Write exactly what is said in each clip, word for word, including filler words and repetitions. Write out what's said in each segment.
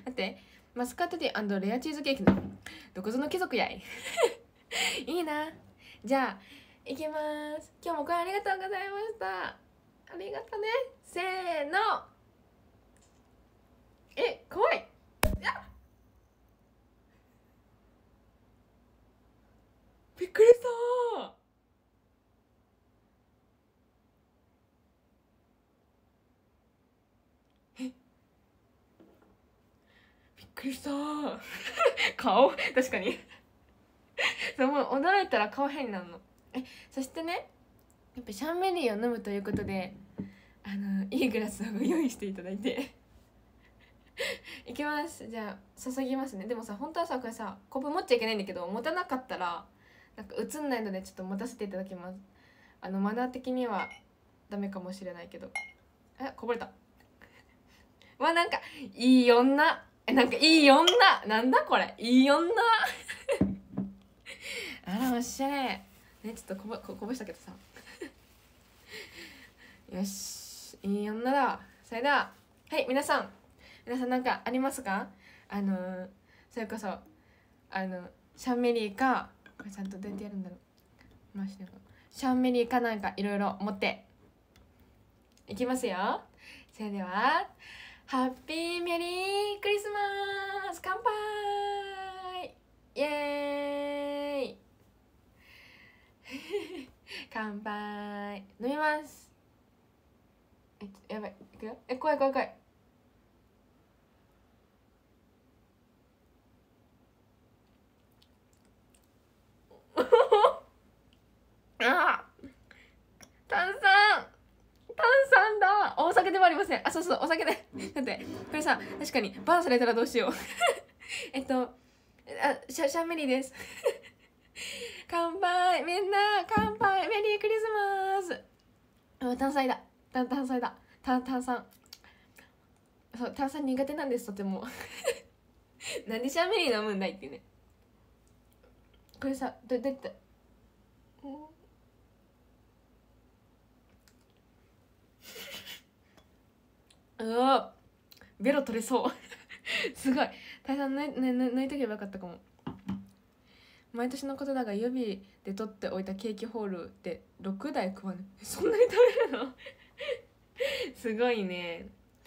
待って、マスカットティー&レアチーズケーキのどこぞの貴族やいいいな。じゃあいきます。今日もこれありがとうございました。ありがとね。せーの。え、怖い。あ、びっくりしたー。え、びっくりしたー顔確かにそう、もう驚いたら顔変になるの。え、そしてね、やっぱシャンメリーを飲むということで、あのいいグラスを用意していただいていきます。じゃあ注ぎますね。でもさ、本当はさ、これさコップ持っちゃいけないんだけど、持たなかったらなんか映んないのでちょっと持たせていただきます。あのマナー的にはダメかもしれないけど。え、こぼれた。わ、なんかいい女。え、なんかいい女。なんだこれ、いい女あらおしゃれね。ちょっとこぼここぼしたけどさよし、いい女だ。それでは、はい、皆さん皆さんなんかありますか？あのー、それこそあのシャンメリーか、これちゃんとどうやってやるんだろう、マジでシャンメリーかなんかいろいろ持っていきますよ。それではハッピーメリークリスマス、乾杯、イエーイ乾杯。飲みます。え、やばい、いくよ。え、怖い怖い怖いあ、炭酸炭酸だ。お酒でもありません。あ、そうそう、お酒でだってこれさ、確かにバンされたらどうしようえっとあ、シャシャンメリーです乾杯、みんな乾杯、メリークリスマス。あ、炭酸だ、炭炭酸だ、炭炭酸。そう、炭酸苦手なんです、とてもなんでシャンメリー飲むんだいっていうね。これさ、どどうやって、うわ、ベロ取れそうすごい。炭酸抜い、抜いとけばよかったかも。毎年のことだが、予備で取っておいたケーキホールでろくだい食わぬ。そんなに食べるのすごいね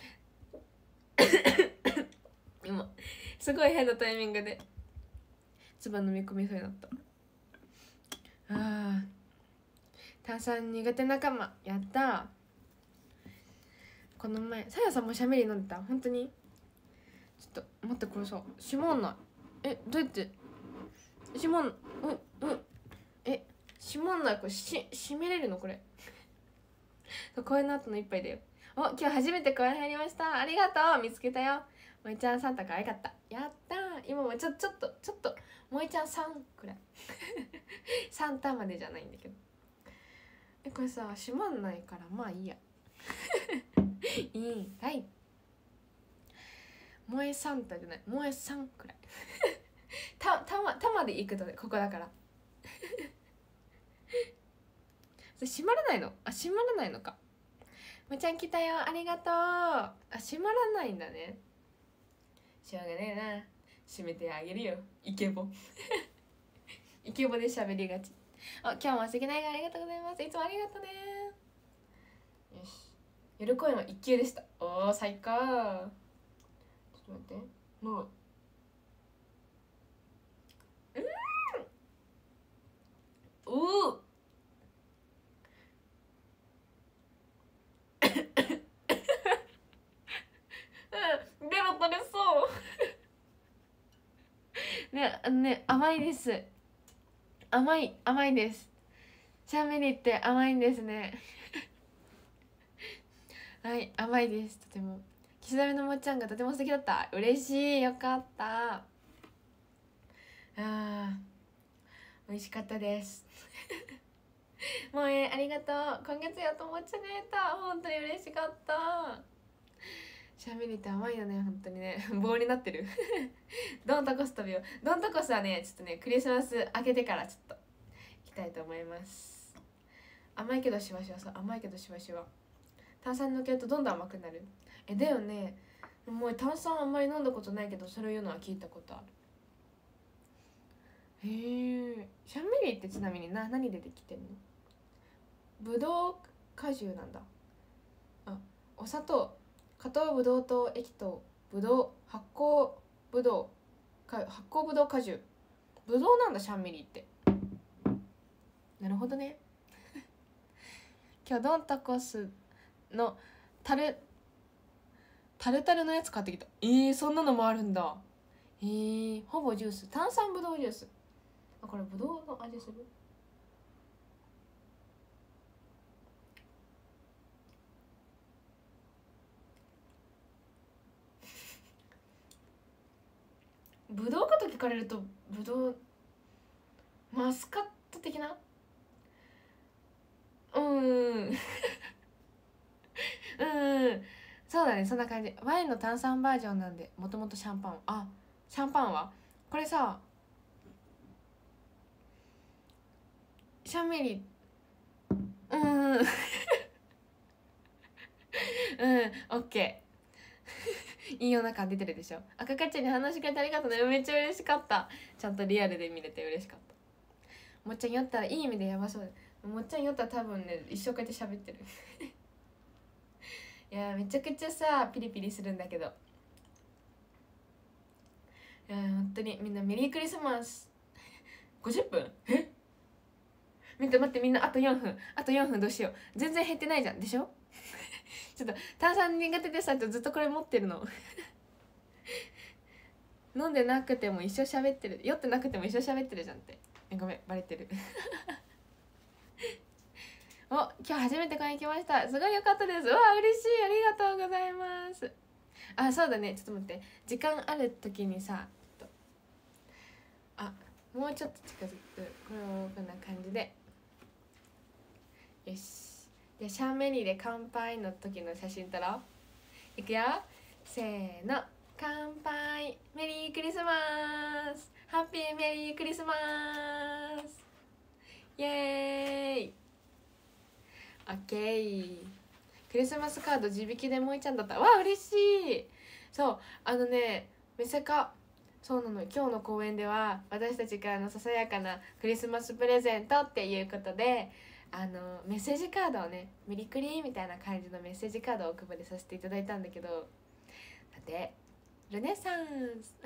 今すごい変なタイミングで唾飲み込みそうになった。あー、炭酸苦手仲間やった。この前さやさんもシャメリー飲んでた。本当に？ちょっと待って、これさ閉まんない。え、どうやって閉まん、うんうんえ、閉まんない。これし閉めれるのこれ公園の後の一杯だよ。お、今日初めて公園入りました。ありがとう、見つけたよ。萌ちゃんサンタ可愛かった。やったー。今もちょちょっとちょっと萌ちゃんさんくらいサンタまでじゃないんだけど。え、これさ閉まんないからまあいいやいいはい萌えサンタじゃない、萌えさんくらいたたまたまで行くとね、ここだからそれ閉まらないの？あ、閉まらないのか。萌ちゃん来たよ、ありがとう。あ、閉まらないんだね。しょうがねえな、閉めてあげるよ、イケボイケボで喋りがち。あ、今日も素敵な笑顔ありがとうございます。いつもありがとうね。よし、夜公演は一級でした。おー、最高。ちょっと待って、もううんおーうん、ベロ取れそうね、あのね、甘いです。甘い甘いです。シャンメリーって甘いんですねはい、甘いです。とても岸田のもっちゃんがとても素敵だった。嬉しい、よかった。あー、美味しかったですもうえー、ありがとう。今月やっともっちゃねえた。本当に嬉しかったシャンメリーって甘いよね、本当にね棒になってるドンタコス食べよう。ドンタコスはね、ちょっとね、クリスマス明けてからちょっと行きたいと思います。甘いけどしばしば、そう、甘いけどしばしば炭酸抜けるとどんどん甘くなる。え、だよね。 もう炭酸あんまり飲んだことないけどそれを言うのは聞いたことある。へえ。シャンメリーってちなみにな何でできてんの？ブドウ果汁なんだ。あ、お砂糖、加糖ブドウ糖液糖、ブドウ発酵ブドウか発酵ブドウ果汁、ブドウなんだシャンメリーって。なるほどね。今日ドンタコスのタルタルタルのやつ買ってきた。えー、そんなのもあるんだ。えー、ほぼジュース、炭酸ブドウジュース。あ、これブドウの味する。ブドウかと聞かれるとブドウマスカット的な。うんうんそうだね、そんな感じ。ワインの炭酸バージョンなんで、もともとシャンパン。あ、シャンパンはこれさ、シャンメリー、うんうんオッケーいいお腹出てるでしょ。赤かっちゃんに話しくれてありがとうね。めっちゃ嬉しかった。ちゃんとリアルで見れて嬉しかった。もっちゃん酔ったらいい意味でやばそうだ。もっちゃん酔ったら多分ね一生こうやって喋ってるいやめちゃくちゃさピリピリするんだけど、いや本当にみんなメリークリスマスごじゅっぷん。え見て待って、みんなあとよんぷん、あとよんぷんどうしよう。全然減ってないじゃんでしょちょっと炭酸苦手でさずっとこれ持ってるの飲んでなくても一緒喋ってる、酔ってなくても一緒喋ってるじゃんって。えごめんバレてるお、今日初めて公園来ました。すごい良かったです。うわ嬉しい、ありがとうございます。あ、そうだね、ちょっと待って、時間ある時にさ、ちょっとあもうちょっと近づく、これをこんな感じで、よし。じゃあシャンメリーで乾杯の時の写真撮ろう。いくよ、せーの、乾杯、メリークリスマス、ハッピーメリークリスマス、イエーイ。オッケー。クリスマスカード自引きでもいちゃんだった。わあ嬉しい。そうあのねメセカ、そうなの、今日の公演では私たちからのささやかなクリスマスプレゼントっていうことで、あのメッセージカードをね、メリクリみたいな感じのメッセージカードをお配りさせていただいたんだけど、だってルネサンス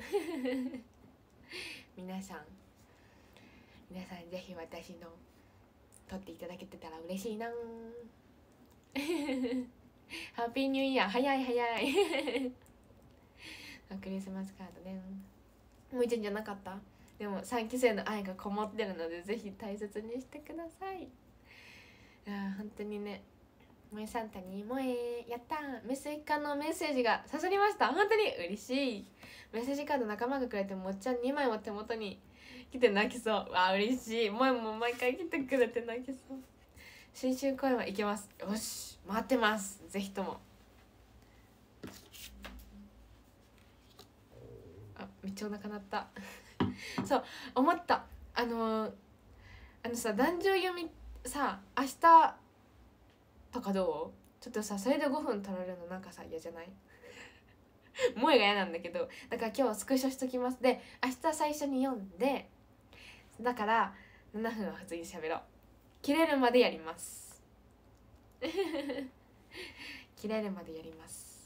皆さん皆さんぜひ私の撮っていただけてたら嬉しいなハッピーニューイヤー、早い早いクリスマスカードね、もう一んじゃなかった。でもさんき生の愛がこもってるのでぜひ大切にしてください。いや本当にね、萌えサンタに萌えやったー、メスイカのメッセージが刺さりました。本当に嬉しい。メッセージカード仲間がくれて、もっちゃんにまいも手元に来て泣きそう。わあ嬉しい。萌えも毎回来てくれて泣きそう。新春公演は行けます。よし待ってます、ぜひとも。あめっちゃお腹鳴ったそう思った、あのー、あのさ壇上読みさ明日とかどう？ちょっとさそれでごふん取られるのなんかさ嫌じゃない萌えが嫌なんだけど、だから今日スクショしときます。で明日最初に読んで、だからななふんは普通に喋ろう。切れるまでやります切れるまでやります。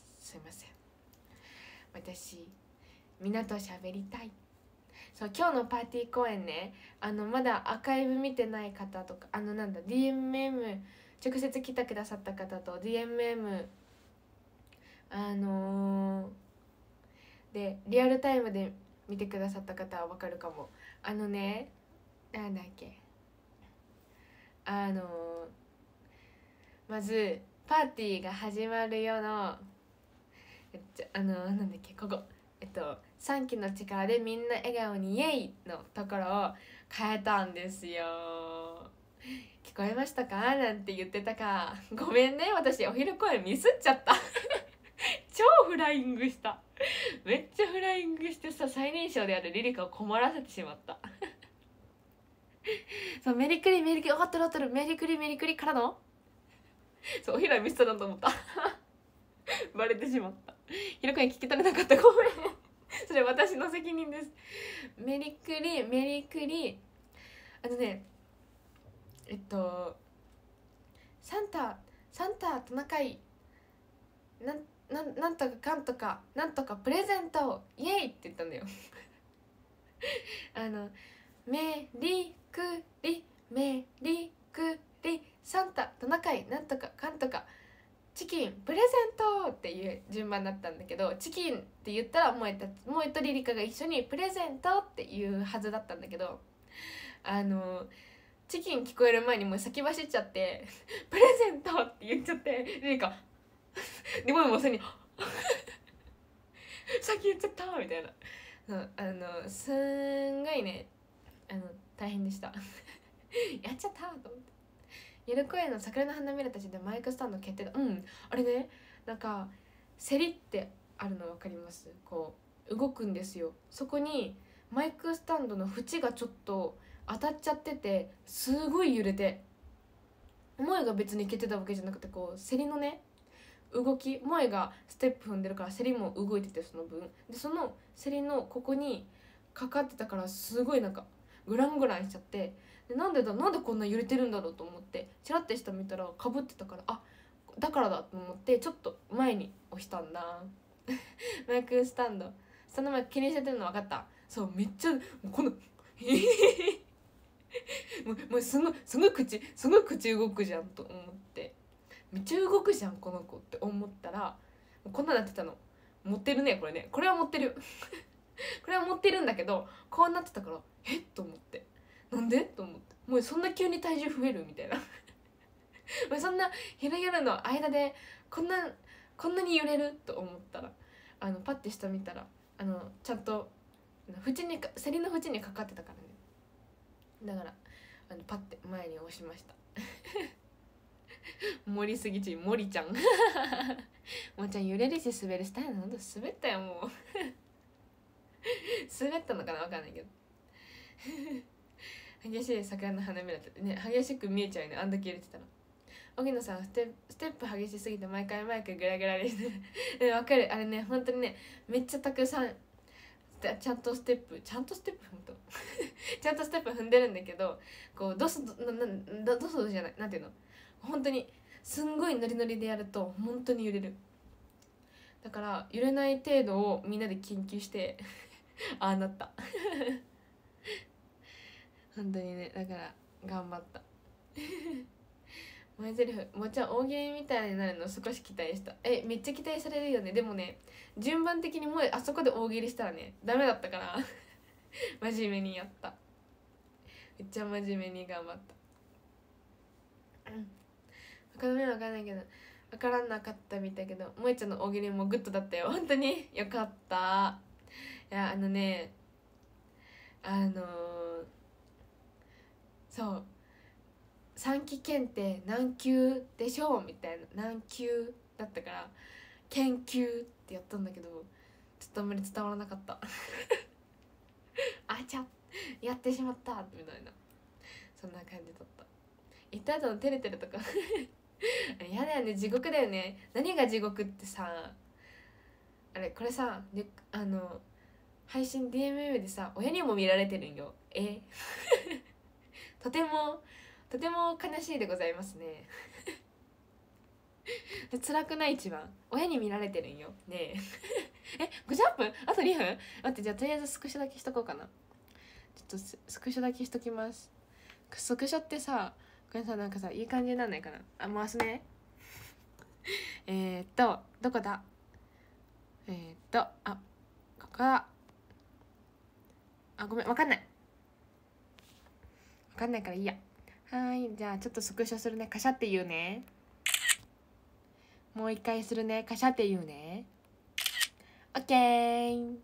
すいません、私みんなと喋りたい。そう今日のパーティー公演ね、あのまだアーカイブ見てない方とか、あのなんだ ディーエムエム 直接来てくださった方と ディーエムエム あのー、でリアルタイムで見てくださった方は分かるかも。あのね、なんだっけ、あのー、まずパーティーが始まるよのえっとあのー、なんだっけここえっとさんきの力でみんな笑顔にイエイのところを変えたんですよ。聞こえましたかなんて言ってたか。ごめんね、私お昼公演ミスっちゃった超フライングした。めっちゃフライングしてさ、最年少であるリリカを困らせてしまったそうメリクリメリクリ、合ってる合ってる、メリクリメリクリからのそうお昼はミスったなと思ったバレてしまった。 ひろくん聞き取れなかった、ごめんそれ私の責任です。メリクリメリクリあのねえっとサンタサンタトナカイなんなんなんとかかんとかなんとかプレゼントイエイって言ったんだよあのメリクリメリクリサンタトナカイなんとかかんとかチキンプレゼントっていう順番だったんだけど、チキンって言ったら萌えた萌えとリリカが一緒にプレゼントっていうはずだったんだけど、あのチキン聞こえる前にもう先走っちゃってプレゼントって言っちゃって、リリカでももうそれに先言っちゃったみたいな、そうあのすんごいねあの大変でしたやっちゃったと思って。夜公園の桜の花びらたちでマイクスタンド決定だ。うんあれね、なんか競りってあるの分かります？こう動くんですよ。そこにマイクスタンドの縁がちょっと当たっちゃってて、すごい揺れて、萌えが別に蹴ってたわけじゃなくて、こう競りのね動き、萌えがステップ踏んでるから競りも動いてて、その分でその競りのここにかかってたから、すごいなんかグラングランしちゃって、でなんでだなんでこんな揺れてるんだろうと思ってチラッて下見たらかぶってたから、あだからだと思ってちょっと前に押したんだマイクスタンドその前気にしてるの分かった。そうめっちゃもうこのもうもうすごいすごい口すごい口動くじゃんと思って、めっちゃ動くじゃんこの子って思ったら、こんななってたの。持ってるねこれね、これは持ってるこれは持ってるんだけど、こうなってたからえっと思って、なんでと思って、もうそんな急に体重増えるみたいなもうそんな昼夜の間でこんなこんなに揺れると思ったら、あのパッて下見たらあのちゃんと縁に競りの縁にかかってたからね。だからあのパッて前に押しました盛りすぎち森ちゃんもうちゃん揺れるし滑るしたいな。ほんと滑ったよもう滑ったのかな分かんないけど激しい桜の花びらってね、激しく見えちゃうよね、あんだけ入れてたら。荻野さんステステップ激しすぎて毎回マイクグラグラですねわかる、あれね本当にねめっちゃたくさんちゃんとステップちゃんとステップ踏むとちゃんとステップ踏んでるんだけど、こうドスドななドスドスじゃない、なんていうの、本当にすんごいノリノリでやると本当に揺れる。だから揺れない程度をみんなで研究してああなった本当にね、だから頑張った前ゼリフもちろん大喜利みたいになるの少し期待した。えめっちゃ期待されるよね。でもね順番的にもうあそこで大喜利したらねダメだったから真面目にやった。めっちゃ真面目に頑張ったうん他の面わかんないけどわからなかったみたいけど、萌ちゃんの大喜利もグッドだったよ。本当によかった。いやあのねあのー、そうさんき検定何級でしょうみたいな、何級だったから研究ってやったんだけどちょっとあんまり伝わらなかったあちゃやってしまったみたいな、そんな感じだった。言った後の照れてるとかやだよね、地獄だよね。何が地獄ってさ、あれこれさであの配信 ディーエムエム でさ親にも見られてるんよ。えとてもとても悲しいでございますねで辛くない一番親に見られてるんよねええごじゅっぷんあとにふん待って、じゃあとりあえずスクショだけしとこうかな。ちょっとススクショだけしときます。スクショってさこれさなんかさいい感じになんないかな。あ回すねえーっとどこだえーっとあここだ。あごめんわかんないわかんないからいいや。はい、じゃあちょっとスクショするね。カシャって言うね。もう一回するね。カシャって言うね。オッケー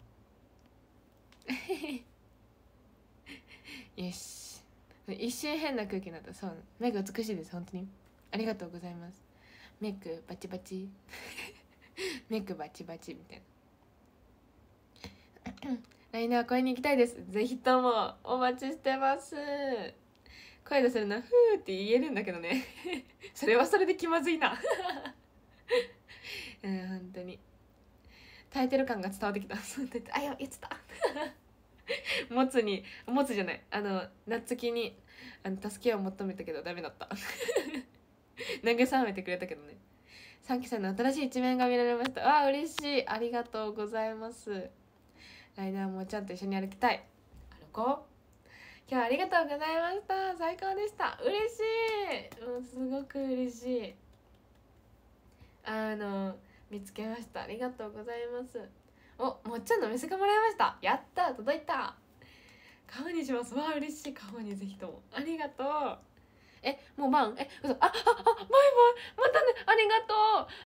よし、一瞬変な空気になった。そうメイク美しいです。本当にありがとうございます。メイクバチバチメイクバチバチみたいな来年は声に行きたいです。ぜひともお待ちしてます。声出せるなふーって言えるんだけどねそれはそれで気まずいなうん本当に耐えてる感が伝わってきた。そうって言ってあや言ってたもつにもつじゃないあの夏希にあの助けを求めたけどダメだった慰めてくれたけどね。さんきさんの新しい一面が見られました。わあ嬉しい、ありがとうございます。来年はもうちゃんと一緒に歩きたい。歩こう。今日はありがとうございました。最高でした。嬉しい、もうすごく嬉しい。あの見つけました。ありがとうございます。お、もっちゃんのメスがもらいました。やった、届いた。顔にします。わあ嬉しい。顔にぜひともありがとう。え、もう晩え、嘘あ、あ、あ、バイバイまたね、ありがと